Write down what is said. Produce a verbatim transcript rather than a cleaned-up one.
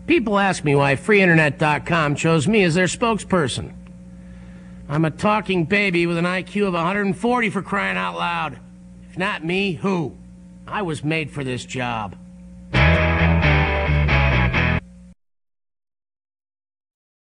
People ask me why free internet dot com chose me as their spokesperson. I'm a talking baby with an I Q of one hundred forty, for crying out loud. If not me, who? I was made for this job.